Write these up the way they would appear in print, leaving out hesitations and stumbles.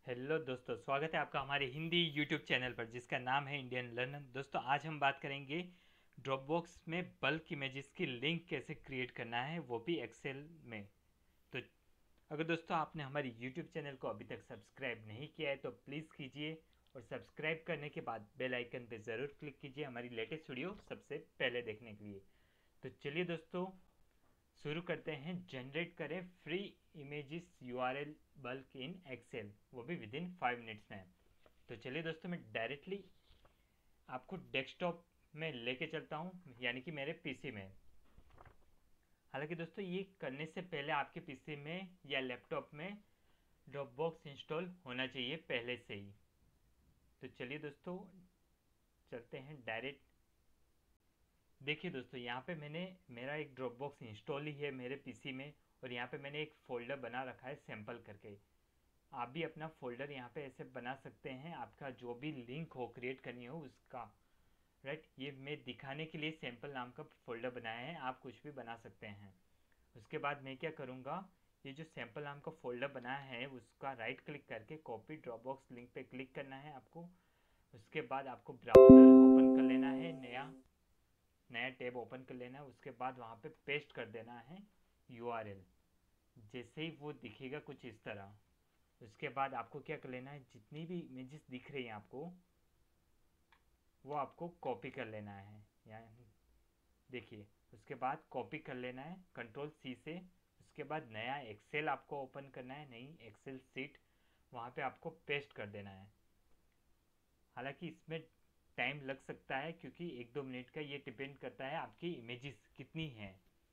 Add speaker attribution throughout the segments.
Speaker 1: Hello दोस्तों, स्वागत है आपका हमारे हिंदी यूट्यूब चैनल पर जिसका नाम है इंडियन लर्नर। दोस्तों, आज हम बात करेंगे ड्रॉपबॉक्स में बल्क इमेजेस की लिंक कैसे क्रिएट करना है, वो भी एक्सेल में। तो अगर दोस्तों आपने हमारे यूट्यूब चैनल को अभी तक सब्सक्राइब नहीं किया है तो प्लीज़ कीजिए, और सब्सक्राइब करने के बाद बेल आइकन पर ज़रूर क्लिक कीजिए हमारी लेटेस्ट वीडियो सबसे पहले देखने के लिए। तो चलिए दोस्तों, शुरू करते हैं। जनरेट करें free images URL bulk in Excel, वो भी विद इन 5 मिनट्स में। तो चलिए दोस्तों, मैं डायरेक्टली आपको डेस्कटॉप में लेके चलता हूँ, यानी कि मेरे पीसी में। हालांकि दोस्तों, ये करने से पहले आपके पीसी में या लैपटॉप में ड्रॉपबॉक्स इंस्टॉल होना चाहिए पहले से ही। तो चलिए दोस्तों, चलते हैं डायरेक्ट। देखिए दोस्तों, यहाँ पे मैंने मेरा एक ड्रॉपबॉक्स इंस्टॉल ही है मेरे पीसी में, और यहाँ पे मैंने एक फ़ोल्डर बना रखा है सैम्पल करके। आप भी अपना फ़ोल्डर यहाँ पे ऐसे बना सकते हैं, आपका जो भी लिंक हो क्रिएट करनी हो उसका। राइट, ये मैं दिखाने के लिए सैम्पल नाम का फ़ोल्डर बनाया है, आप कुछ भी बना सकते हैं। उसके बाद मैं क्या करूँगा, ये जो सैम्पल नाम का फ़ोल्डर बनाया है उसका राइट क्लिक करके कॉपी ड्रॉपबॉक्स लिंक पे क्लिक करना है आपको। उसके बाद आपको ब्राउज़र ओपन कर लेना है, नया टैब ओपन कर लेना है। उसके बाद वहाँ पे पेस्ट कर देना है यूआरएल। जैसे ही वो दिखेगा कुछ इस तरह, उसके बाद आपको क्या कर लेना है, जितनी भी इमेजेस दिख रही हैं आपको वो आपको कॉपी कर लेना है। यानी देखिए, उसके बाद कॉपी कर लेना है कंट्रोल सी से। उसके बाद नया एक्सेल आपको ओपन करना है, नई एक्सेल सीट, वहाँ पे आपको पेस्ट कर देना है। हालांकि इसमें टाइम लग सकता है क्योंकि 1-2 मिनट का ये डिपेंड करता है आपकी इमेजेस कितनी हैं।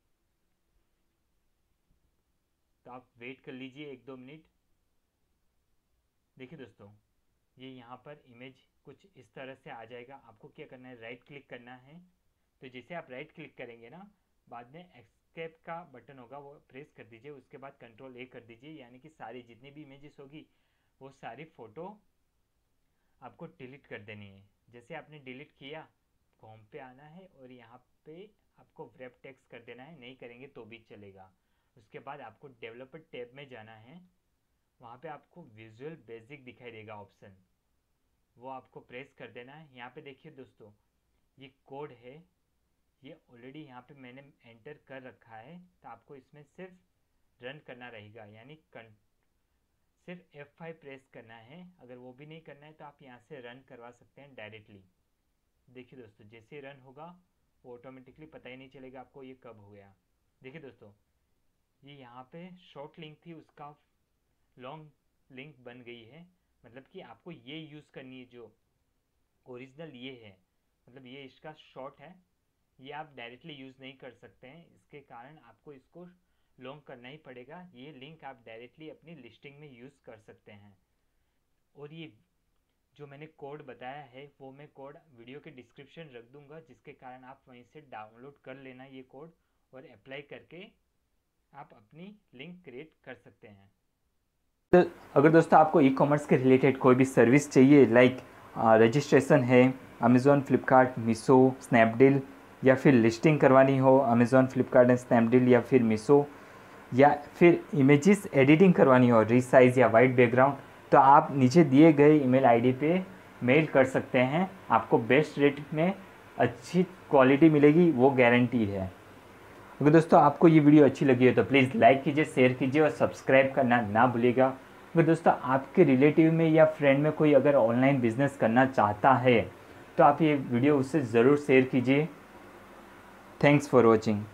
Speaker 1: तो आप वेट कर लीजिए 1-2 मिनट। देखिए दोस्तों, ये यहाँ पर इमेज कुछ इस तरह से आ जाएगा। आपको क्या करना है, राइट क्लिक करना है। तो जैसे आप राइट क्लिक करेंगे ना, बाद में एस्केप का बटन होगा वो प्रेस कर दीजिए। उसके बाद कंट्रोल ए कर दीजिए, यानी कि सारी जितनी भी इमेजेस होगी वो सारी फ़ोटो आपको डिलीट कर देनी है। जैसे आपने डिलीट किया, होम पे आना है और यहाँ पे आपको व्रैप टेक्स्ट कर देना है, नहीं करेंगे तो भी चलेगा। उसके बाद आपको डेवलपर टैब में जाना है, वहाँ पे आपको विजुअल बेसिक दिखाई देगा ऑप्शन, वो आपको प्रेस कर देना है। यहाँ पे देखिए दोस्तों, ये कोड है, ये ऑलरेडी यहाँ पे मैंने एंटर कर रखा है। तो आपको इसमें सिर्फ रन करना रहेगा, यानी सिर्फ F5 प्रेस करना है। अगर वो भी नहीं करना है तो आप यहाँ से रन करवा सकते हैं डायरेक्टली। देखिए दोस्तों, जैसे रन होगा वो ऑटोमेटिकली पता ही नहीं चलेगा आपको ये कब हो गया। देखिए दोस्तों, ये यहाँ पे शॉर्ट लिंक थी, उसका लॉन्ग लिंक बन गई है। मतलब कि आपको ये यूज़ करनी है, जो ओरिजिनल ये है, मतलब ये इसका शॉर्ट है, ये आप डायरेक्टली यूज़ नहीं कर सकते हैं। इसके कारण आपको इसको लॉन्ग करना ही पड़ेगा। ये लिंक आप डायरेक्टली अपनी लिस्टिंग में यूज़ कर सकते हैं। और ये जो मैंने कोड बताया है वो मैं कोड वीडियो के डिस्क्रिप्शन रख दूंगा, जिसके कारण आप वहीं से डाउनलोड कर लेना ये कोड, और अप्लाई करके आप अपनी लिंक क्रिएट कर सकते हैं। तो अगर दोस्तों आपको ई कॉमर्स के रिलेटेड कोई भी सर्विस चाहिए, लाइक रजिस्ट्रेशन है अमेज़ॉन, फ्लिपकार्ट, मीशो, स्नैपडील, या फिर लिस्टिंग करवानी हो अमेज़ॉन, फ्लिपकार्ट एंड स्नैपडील या फिर मीशो, या फिर इमेजेस एडिटिंग करवानी हो रीसाइज या वाइट बैकग्राउंड, तो आप नीचे दिए गए ईमेल आईडी पे मेल कर सकते हैं। आपको बेस्ट रेट में अच्छी क्वालिटी मिलेगी, वो गारंटी है। अगर दोस्तों आपको ये वीडियो अच्छी लगी है तो प्लीज़ लाइक कीजिए, शेयर कीजिए और सब्सक्राइब करना ना भूलिएगा। अगर दोस्तों आपके रिलेटिव में या फ्रेंड में कोई अगर ऑनलाइन बिजनेस करना चाहता है तो आप ये वीडियो उससे ज़रूर शेयर कीजिए। Thanks for watching.